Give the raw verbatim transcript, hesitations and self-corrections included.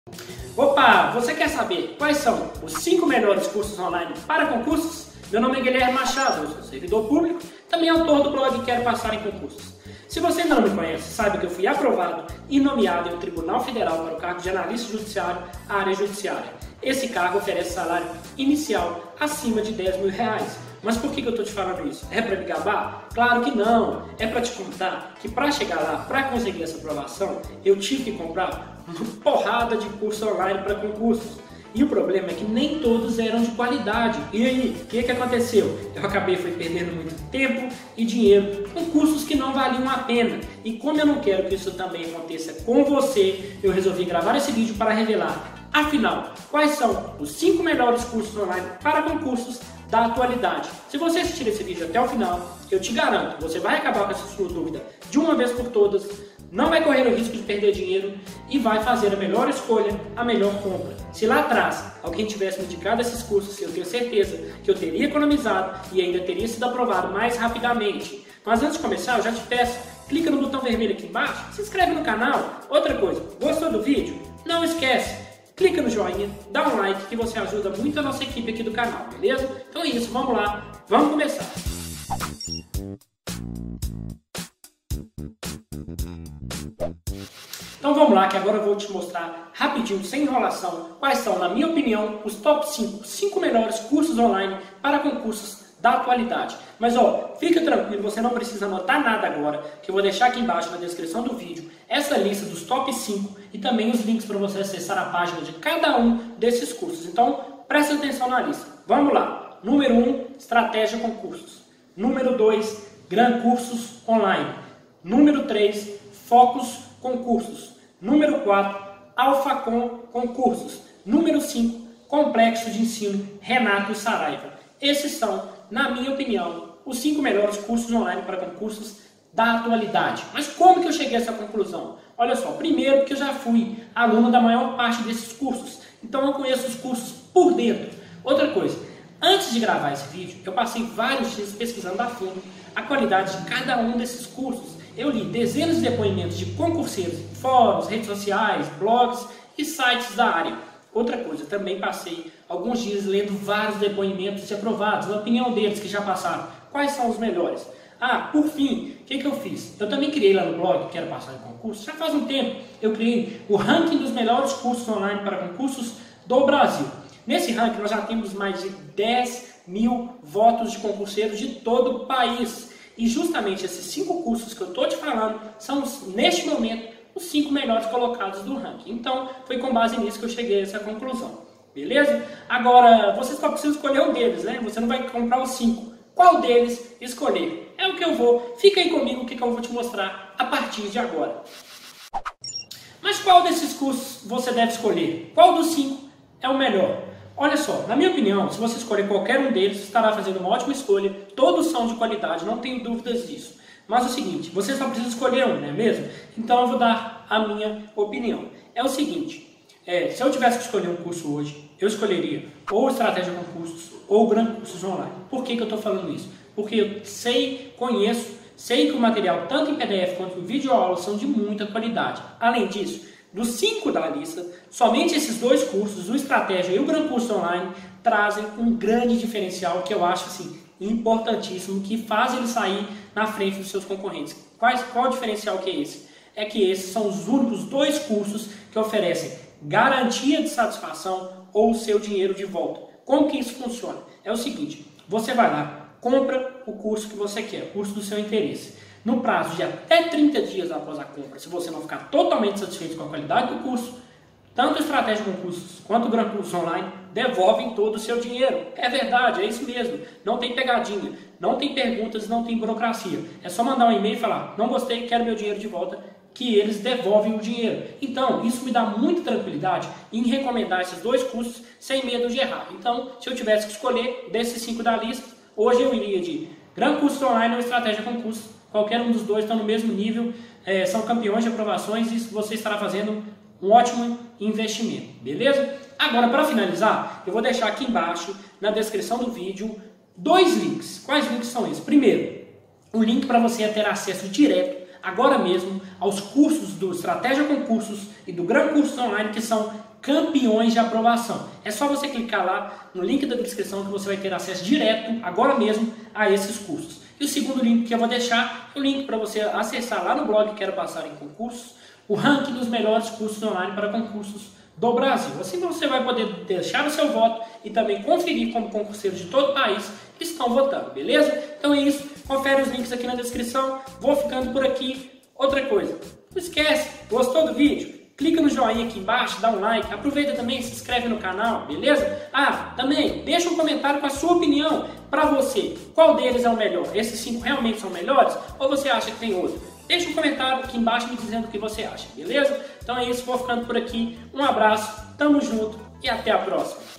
Opa, você quer saber quais são os cinco melhores cursos online para concursos? Meu nome é Guilherme Machado, eu sou servidor público, também autor do blog Quero Passar em Concursos. Se você ainda não me conhece, saiba que eu fui aprovado e nomeado em um Tribunal Federal para o cargo de analista judiciário, área judiciária. Esse cargo oferece salário inicial acima de dez mil reais. Mas por que eu estou te falando isso? É para me gabar? Claro que não! É para te contar que para chegar lá, para conseguir essa aprovação, eu tive que comprar uma porrada de curso online para concursos. E o problema é que nem todos eram de qualidade. E aí, o que, que aconteceu? Eu acabei foi perdendo muito tempo e dinheiro com cursos que não valiam a pena. E como eu não quero que isso também aconteça com você, eu resolvi gravar esse vídeo para revelar, afinal, quais são os cinco melhores cursos online para concursos da atualidade. Se você assistir esse vídeo até o final, eu te garanto, você vai acabar com essa sua dúvida de uma vez por todas, não vai correr o risco de perder dinheiro e vai fazer a melhor escolha, a melhor compra. Se lá atrás alguém tivesse me indicado esses cursos, eu tenho certeza que eu teria economizado e ainda teria sido aprovado mais rapidamente. Mas antes de começar, eu já te peço, clica no botão vermelho aqui embaixo, se inscreve no canal. Outra coisa, gostou do vídeo? Não esquece, clica no joinha, dá um like que você ajuda muito a nossa equipe aqui do canal, beleza? Então é isso, vamos lá, vamos começar. Então vamos lá, que agora eu vou te mostrar rapidinho, sem enrolação, quais são, na minha opinião, os top cinco, cinco melhores cursos online para concursos da atualidade. Mas ó, fica tranquilo, você não precisa anotar nada agora, que eu vou deixar aqui embaixo na descrição do vídeo essa lista dos top cinco e também os links para você acessar a página de cada um desses cursos. Então preste atenção na lista. Vamos lá. Número um, Estratégia Concursos. Número dois, Gran Cursos Online. Número três, Focus Concursos. Número quatro, Alfacom Concursos. Número cinco, Complexo de Ensino Renato Saraiva. Esses são, na minha opinião, os cinco melhores cursos online para concursos da atualidade. Mas como que eu cheguei a essa conclusão? Olha só, primeiro porque eu já fui aluno da maior parte desses cursos, então eu conheço os cursos por dentro. Outra coisa, antes de gravar esse vídeo, eu passei vários dias pesquisando a fundo a qualidade de cada um desses cursos. Eu li dezenas de depoimentos de concurseiros em fóruns, redes sociais, blogs e sites da área. Outra coisa, também passei alguns dias lendo vários depoimentos de aprovados, a opinião deles que já passaram. Quais são os melhores? Ah, por fim, o que, que eu fiz? Eu também criei lá no blog, Quero Passar em Concurso, já faz um tempo, eu criei o ranking dos melhores cursos online para concursos do Brasil. Nesse ranking nós já temos mais de dez mil votos de concurseiros de todo o país. E justamente esses cinco cursos que eu estou te falando são, neste momento, os cinco melhores colocados do ranking. Então, foi com base nisso que eu cheguei a essa conclusão. Beleza? Agora, você só precisa escolher um deles, né? Você não vai comprar os cinco. Qual deles escolher? É o que eu vou. Fica aí comigo, o que eu vou te mostrar a partir de agora. Mas qual desses cursos você deve escolher? Qual dos cinco é o melhor? Olha só, na minha opinião, se você escolher qualquer um deles, você estará fazendo uma ótima escolha. Todos são de qualidade, não tenho dúvidas disso. Mas é o seguinte, você só precisa escolher um, não é mesmo? Então eu vou dar a minha opinião. É o seguinte, é, se eu tivesse que escolher um curso hoje, eu escolheria ou Estratégia Concursos ou Gran Cursos Online. Por que que eu estou falando isso? Porque eu sei, conheço, sei que o material, tanto em P D F quanto em videoaula, são de muita qualidade. Além disso, dos cinco da lista, somente esses dois cursos, o Estratégia e o Gran Curso Online, trazem um grande diferencial que eu acho assim, importantíssimo, que faz ele sair na frente dos seus concorrentes. Quais, qual o diferencial que é esse? É que esses são os únicos dois cursos que oferecem garantia de satisfação ou o seu dinheiro de volta. Como que isso funciona? É o seguinte, você vai lá, compra o curso que você quer, o curso do seu interesse. No prazo de até trinta dias após a compra, se você não ficar totalmente satisfeito com a qualidade do curso, tanto a Estratégia Concursos quanto o Gran Curso Online devolvem todo o seu dinheiro. É verdade, é isso mesmo. Não tem pegadinha, não tem perguntas, não tem burocracia. É só mandar um e-mail e falar, não gostei, quero meu dinheiro de volta, que eles devolvem o dinheiro. Então, isso me dá muita tranquilidade em recomendar esses dois cursos sem medo de errar. Então, se eu tivesse que escolher desses cinco da lista, hoje eu iria de Gran Curso Online ou Estratégia Concursos. Qualquer um dos dois está no mesmo nível, é, são campeões de aprovações e você estará fazendo um ótimo investimento, beleza? Agora, para finalizar, eu vou deixar aqui embaixo, na descrição do vídeo, dois links. Quais links são esses? Primeiro, um link para você ter acesso direto agora mesmo aos cursos do Estratégia Concursos e do Gran Cursos Online, que são campeões de aprovação. É só você clicar lá no link da descrição que você vai ter acesso direto, agora mesmo, a esses cursos. E o segundo link que eu vou deixar é o link para você acessar lá no blog Quero Passar em Concursos, o ranking dos melhores cursos online para concursos do Brasil. Assim você vai poder deixar o seu voto e também conferir como concurseiros de todo o país estão votando, beleza? Então é isso, confere os links aqui na descrição, vou ficando por aqui. Outra coisa, não esquece, gostou do vídeo? Clica no joinha aqui embaixo, dá um like, aproveita também e se inscreve no canal, beleza? Ah, também deixa um comentário com a sua opinião para você. Qual deles é o melhor? Esses cinco realmente são melhores? Ou você acha que tem outro? Deixa um comentário aqui embaixo me dizendo o que você acha, beleza? Então é isso, vou ficando por aqui. Um abraço, tamo junto e até a próxima.